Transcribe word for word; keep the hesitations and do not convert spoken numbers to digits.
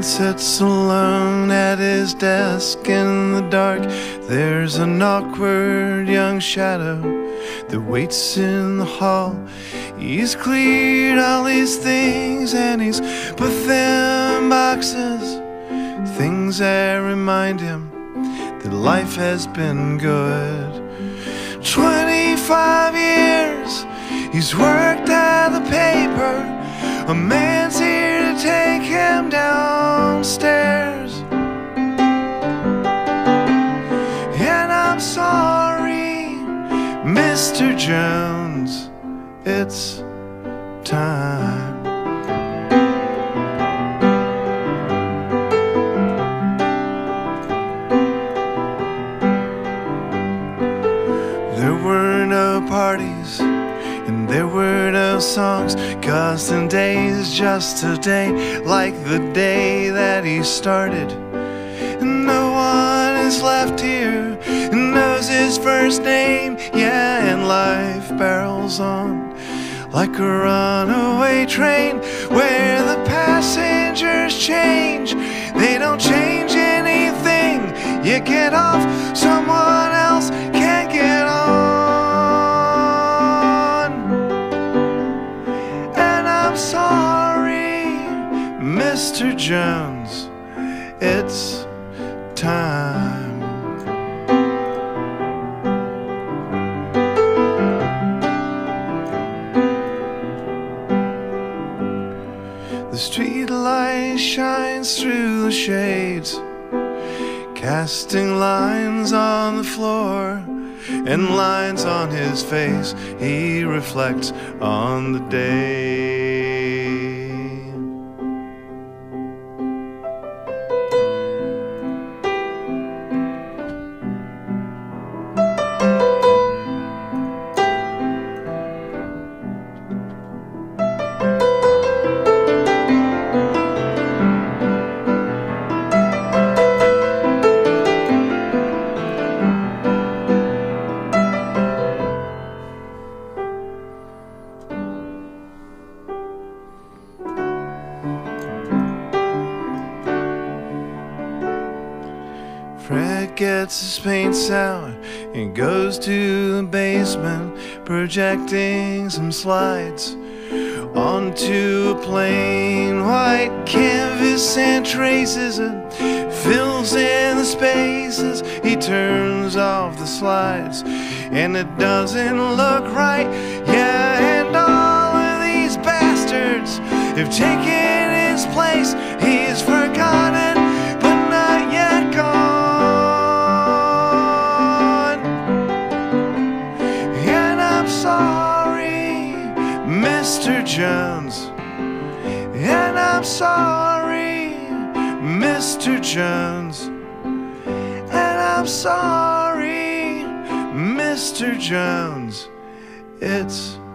sits alone at his desk in the dark. There's an awkward young shadow that waits in the hall. He's cleared all his things and he's put them in boxes, things that remind him that life has been good. Twenty-five years he's worked at the paper. A man's here to take him downstairs. And I'm sorry, Mister Jones, it's time. There were no parties and there were no songs, 'cause today's just a day like the day that he started. And no one is left here and knows his first name. Yeah, and life barrels on like a runaway train where the passengers change. They don't change anything. You get off, someone else can't get on. And I'm sorry, Mister Jones, it's time. The street light shines through the shades, casting lines on the floor and lines on his face. He reflects on the day. Fred gets his paints out and goes to the basement, projecting some slides onto a plain white canvas and traces it, fills in the spaces. He turns off the slides and it doesn't look right. Yeah, and all of these bastards have taken his place. He's forgotten but not yet gone. Mister Jones, and I'm sorry, Mister Jones, and I'm sorry, Mister Jones, it's